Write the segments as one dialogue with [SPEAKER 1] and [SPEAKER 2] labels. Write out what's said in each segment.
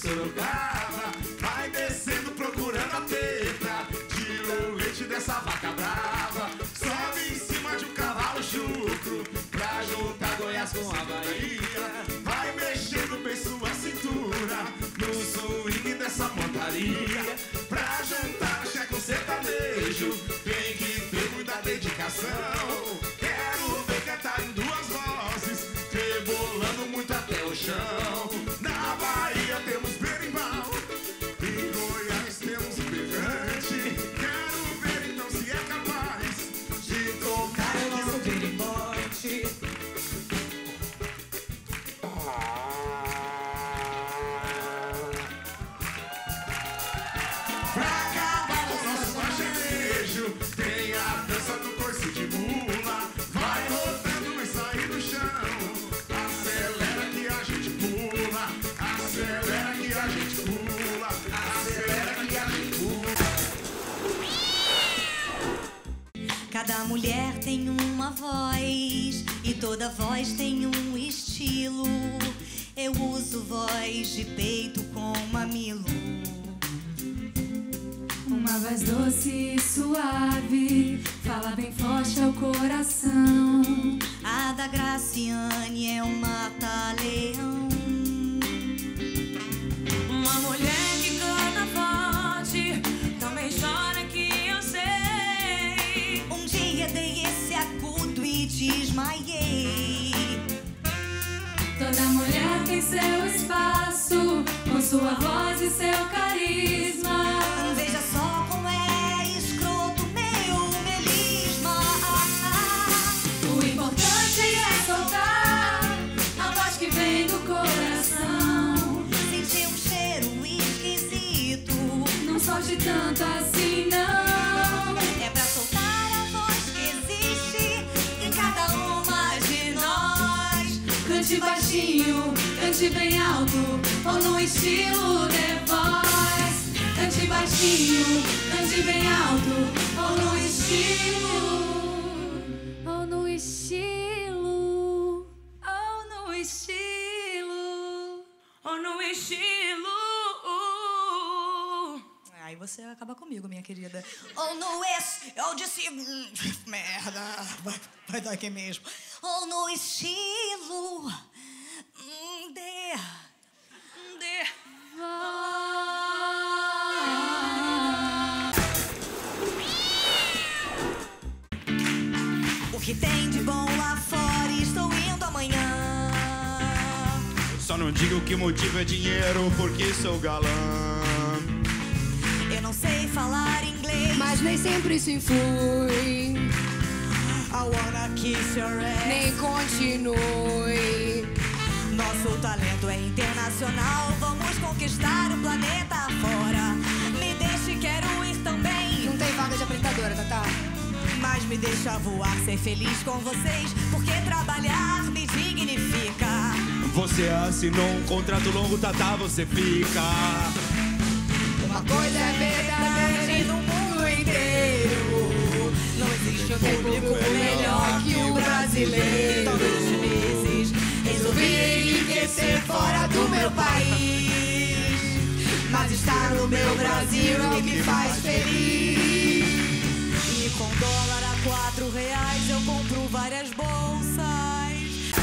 [SPEAKER 1] Sorocaba, vai descendo procurando a teta, tira o leite dessa vaca brava, sobe em cima de um cavalo chucro, pra juntar Goiás com a Bahia, vai mexendo bem sua cintura, no swing dessa montaria, pra juntar axé com sertanejo, tem que ter muita dedicação, quero ver cantar em duas vozes, rebolando muito até o chão. Na Bahia temos berimbau, em Goiás temos berrante, quero ver então se é capaz de tocar o nosso berimbante. Pra acabar os nossos machinejos, tem a dança do coice de mula, vai rodando e sair do chão, acelera que a gente pula, acelera que a gente pula, acelera que a gente pula.
[SPEAKER 2] Cada mulher tem uma voz e toda voz tem um estilo. Eu uso voz de peito com mamilo.
[SPEAKER 3] Uma voz doce e suave, fala bem forte ao coração.
[SPEAKER 2] A da Graciane é um mata-leão.
[SPEAKER 3] Uma mulher que canta forte, também chora que eu sei.
[SPEAKER 2] Um dia dei esse agudo e desmaiei.
[SPEAKER 3] Toda mulher tem seu espaço, com sua voz e seu carisma.
[SPEAKER 2] Veja só como é escroto meu melisma.
[SPEAKER 3] O importante é soltar a voz que vem do coração.
[SPEAKER 2] Senti um cheiro esquisito.
[SPEAKER 3] Não solte tanto assim, não.
[SPEAKER 2] É pra soltar a voz que existe em cada uma de nós.
[SPEAKER 3] Cante baixinho, cante bem alto, ou no estilo The Voice. Cante baixinho, cante bem alto, ou no estilo, ou no estilo, ou no estilo, ou no estilo.
[SPEAKER 2] Aí você acaba comigo, minha querida. Ou no eu disse merda, vai dar aqui mesmo. Ou no estilo de o que tem de bom lá fora, estou indo amanhã.
[SPEAKER 1] Só não digo que o motivo é dinheiro, porque sou galã.
[SPEAKER 2] Eu não sei falar inglês,
[SPEAKER 3] Mas nem sempre isso influi,
[SPEAKER 2] I wanna kiss your ass.
[SPEAKER 3] nem continue.
[SPEAKER 2] Nosso talento é internacional, vamos conquistar o planeta fora. Me deixe, quero ir também.
[SPEAKER 3] Não tem vaga de apresentadora, Tatá.
[SPEAKER 2] Mas me deixa voar, ser feliz com vocês, porque trabalhar me dignifica.
[SPEAKER 1] Você assinou um contrato longo, Tatá, você fica.
[SPEAKER 3] Uma coisa é verdade no mundo inteiro,
[SPEAKER 2] Não existe um
[SPEAKER 3] público melhor que o brasileiro.
[SPEAKER 2] Todos os meses
[SPEAKER 3] Resolvi enriquecer fora do meu país, mas estar no meu Brasil é o que me faz feliz.
[SPEAKER 2] E com dólar a R$4 eu compro várias bolsas.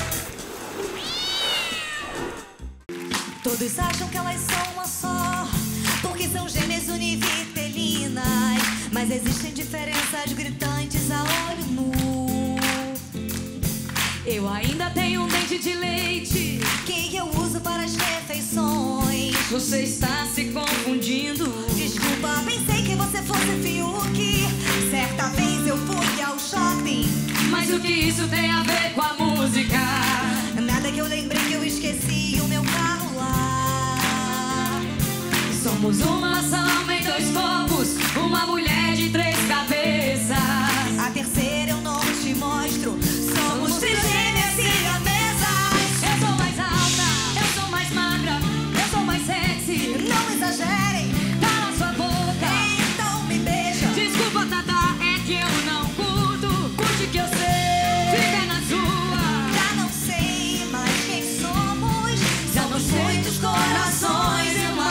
[SPEAKER 2] Todos acham que elas são uma só, porque são gêmeas univitelinas. Mas existem diferenças gritantes a olho nu.
[SPEAKER 3] Eu ainda tenho um dente de leite,
[SPEAKER 2] Que eu uso para as refeições.
[SPEAKER 3] você está se confundindo.
[SPEAKER 2] Desculpa, pensei que você fosse Fiuk. Certa vez eu fui ao shopping,
[SPEAKER 3] Mas o que isso tem a ver com a música?
[SPEAKER 2] nada que eu lembrei que eu esqueci o meu carro lá.
[SPEAKER 3] Somos uma alma em dois corpos, uma mulher de 3 cabeças.
[SPEAKER 2] A terceira eu não te mostro. Somos trigêmeas siamesas.
[SPEAKER 3] Eu sou mais alta, eu sou mais magra, eu sou mais sexy.
[SPEAKER 2] Não exagerem,
[SPEAKER 3] Cala sua boca.
[SPEAKER 2] então me beija.
[SPEAKER 3] Desculpa, Tatá, é que eu não curto. Curte que eu sei. Fica na sua.
[SPEAKER 2] Já não sei mais quem somos.
[SPEAKER 3] Somos muitos corações, irmãos.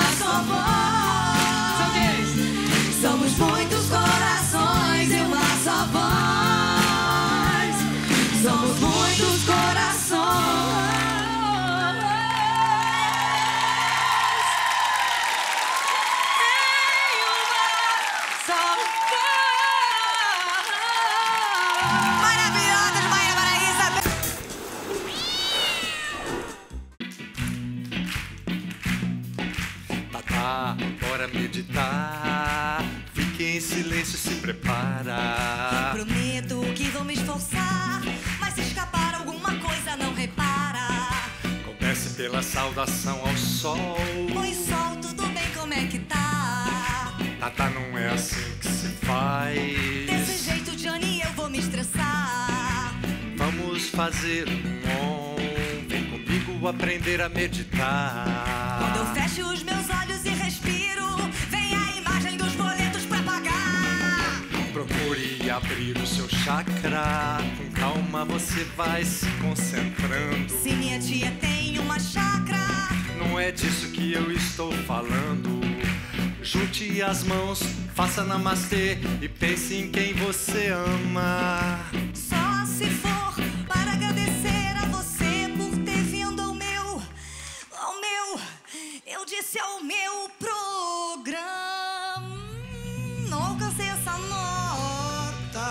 [SPEAKER 3] Somos muitos corações.
[SPEAKER 2] Maravilhosa de Maíra Maraíza.
[SPEAKER 1] Tá, bora meditar. Fique em silêncio, se prepara.
[SPEAKER 2] Prometo que vou me esforçar, mas se escapar alguma coisa não repara.
[SPEAKER 1] Comece pela saudação ao sol.
[SPEAKER 2] Oi, sol, tudo bem, como é que tá?
[SPEAKER 1] Tá, não é assim que se faz.
[SPEAKER 2] Desse jeito, Johnny, eu vou me estressar.
[SPEAKER 1] Vamos fazer um on. Vem comigo aprender a meditar.
[SPEAKER 2] Quando eu fecho os meus olhos e respiro, vem a imagem dos boletos pra pagar.
[SPEAKER 1] Procure abrir o seu chakra. Com calma você vai se concentrando.
[SPEAKER 2] Se minha tia tem uma chácara,
[SPEAKER 1] Não é disso que eu estou falando. Junte as mãos, faça namastê e pense em quem você ama.
[SPEAKER 2] só se for para agradecer a você por ter vindo ao meu, eu disse ao meu programa. Não alcancei essa nota.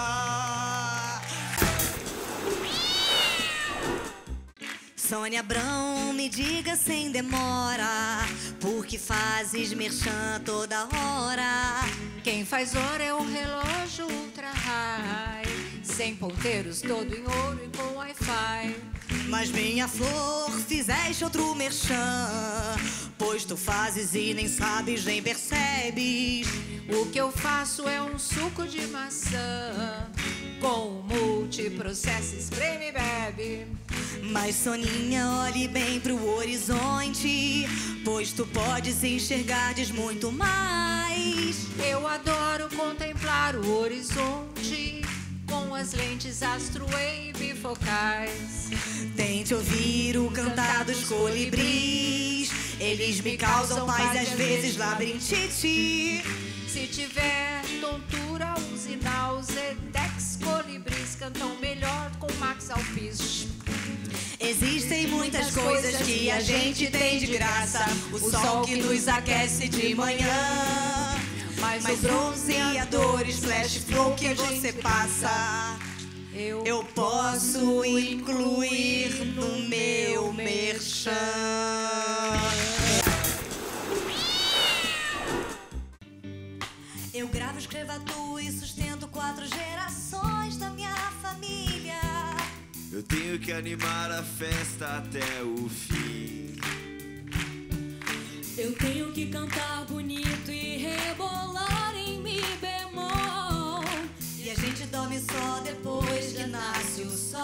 [SPEAKER 2] Sônia Abrão, me diga sem demora, por que fazes merchan toda hora?
[SPEAKER 3] Quem faz hora é um relógio ultra high, sem ponteiros, todo em ouro e com Wi-Fi.
[SPEAKER 2] Mas minha flor, fizeste outro merchan, pois tu fazes e nem sabes, nem percebes.
[SPEAKER 3] O que eu faço é um suco de maçã, com multiprocessos, creme e bebe.
[SPEAKER 2] Mas Soninha, olhe bem pro horizonte, pois tu podes enxergares muito mais.
[SPEAKER 3] Eu adoro contemplar o horizonte, com as lentes Astro Wave focais.
[SPEAKER 2] Tente ouvir o cantar dos colibris, eles me causam paz e às vezes labirintite.
[SPEAKER 3] Se tiver tontura, use Nausedex. Colibris cantam melhor com Max Alpiste.
[SPEAKER 2] Existem muitas coisas que a gente tem de graça. O sol que nos aquece de manhã, mas o bronzeador, splash flow que você passa, eu posso incluir no meu merchan. Eu gravo, escrevo, atuo e sustento 4 gerações da minha família.
[SPEAKER 4] Eu tenho que animar a festa até o fim.
[SPEAKER 5] Eu tenho que cantar bonito e rebolar em mi bemol.
[SPEAKER 2] E a gente dorme só depois que nasce o sol.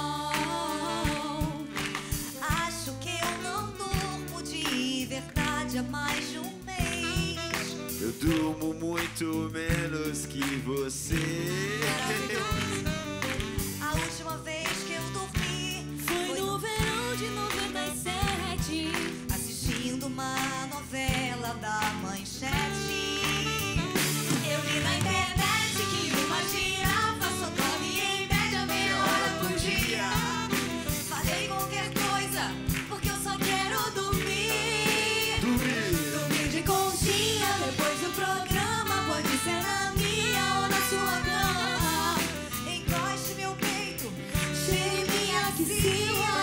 [SPEAKER 2] Acho que eu não durmo de verdade há mais de um mês.
[SPEAKER 4] Eu durmo muito menos que você.
[SPEAKER 2] A última vez que eu dormi
[SPEAKER 5] Foi no verão de 97.
[SPEAKER 2] assistindo uma novela da Manchete. Eu li na internet que uma girafa só dorme em média meia hora por dia. Falei qualquer coisa, porque eu só quero dormir. Dormir de conchinha depois do programa, pode ser na minha ou na sua cama. Encoste meu peito, cheire minha axila.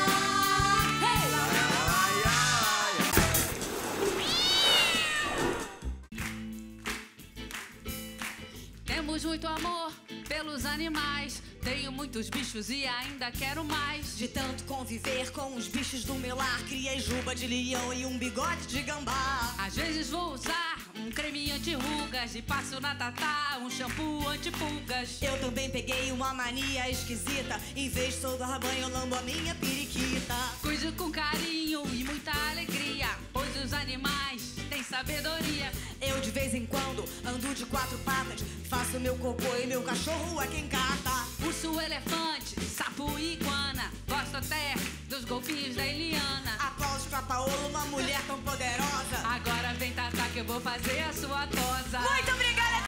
[SPEAKER 6] Temos muito amor pelos animais. Tenho muitos bichos e ainda quero mais.
[SPEAKER 2] De tanto conviver com os bichos do meu lar, criei juba de leão e um bigode de gambá.
[SPEAKER 6] Às vezes vou usar um creme anti-rugas e passo na tatá um shampoo anti-pulgas.
[SPEAKER 2] Eu também peguei uma mania esquisita, em vez de soltar banho eu lambo a minha periquita.
[SPEAKER 6] Cuido com carinho e muita alegria, pois os animais têm sabedoria.
[SPEAKER 2] Eu de vez em quando ando de 4 patas, faço meu cocô e meu cachorro é quem cata.
[SPEAKER 6] Urso, elefante, sapo e iguana, gosto até dos golfinhos da Eliana.
[SPEAKER 2] Aplausos pra Paola, uma mulher tão poderosa.
[SPEAKER 6] Agora vem Tatá que eu vou fazer a sua tosa.
[SPEAKER 2] Muito